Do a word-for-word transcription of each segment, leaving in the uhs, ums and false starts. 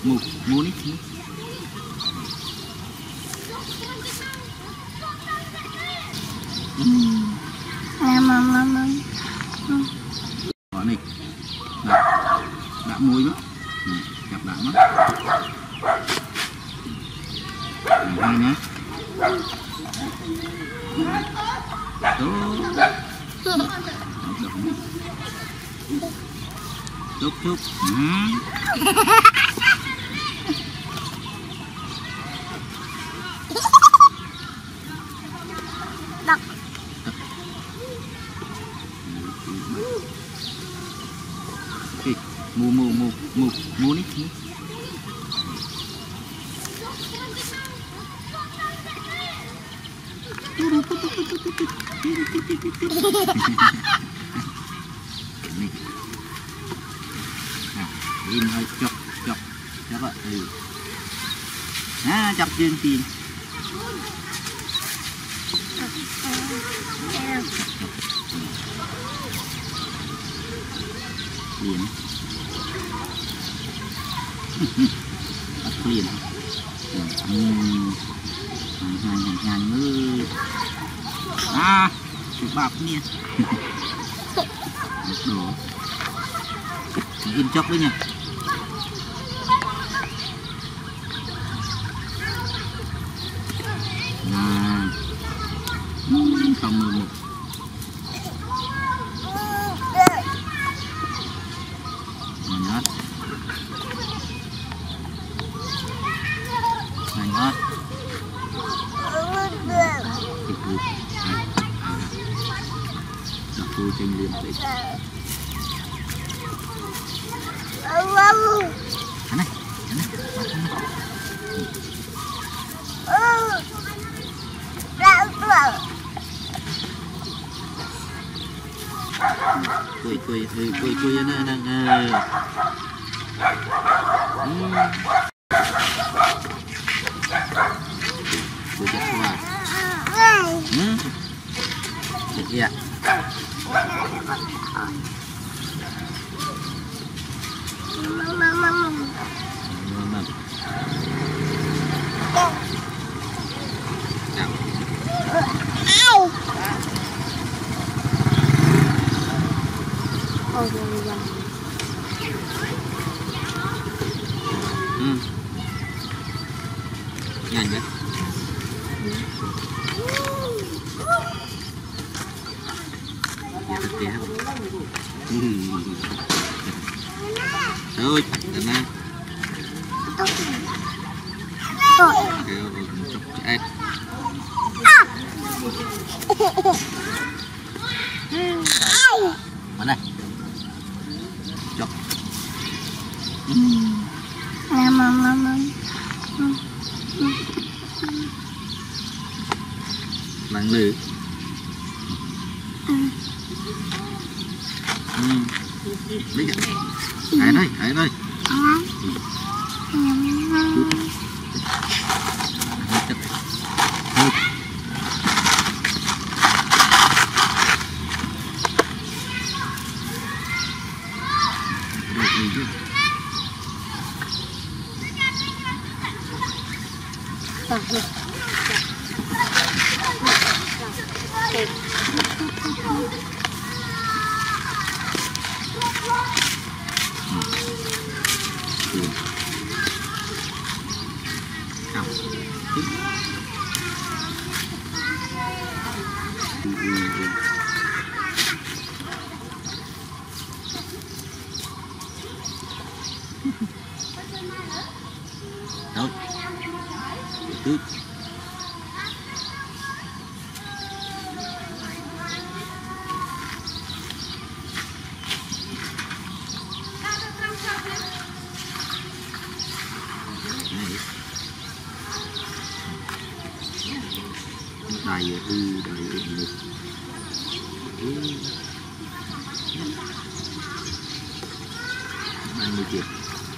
Mù, mù đi. Mama mama. Đó này. Đã, đã mùi đó. Ừ, chặt đã nó. Hai nhé. Chúc chúc. Đọc. Mù mù mù mù mù đi. Im hơi chọc chọc chọc ạ. Ừ. À, chọc chương tiền. Liền. Bắt liền. Ừm. Hàng hàng hàng ơi. À, chụp bạc nha. Đồ. Im chốc đấy nha. À. Không mười một. Này hết. Này hết. Đọc tôi trên liền đấy. Anh này, anh này, cười cười cười cười cười nó đang cười chặt qua, chặt kia. Mama mama. Mama. Chào. Au. Ôi giời ơi. Ừ. Nhanh đấy. Dạ thật kìa. Thôi, đừng ăn. Kêu chọc chết. Mà này. Chọc. Mama mama. Lặng lử. Ừ. Lấy kìa. Ai đây, ai đây. Thôi. Cứ đầy ư đầy lực ba mươi triệu.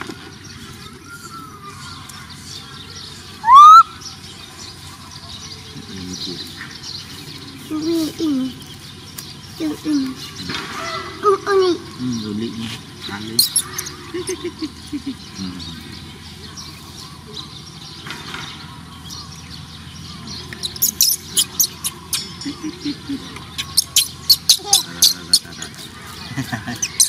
ba mươi triệu. Ui ui. Ui ui. Ui ui. Ừ, rồi lịnh ăn lên. Rồi, rồi, rồi, rồi, rồi.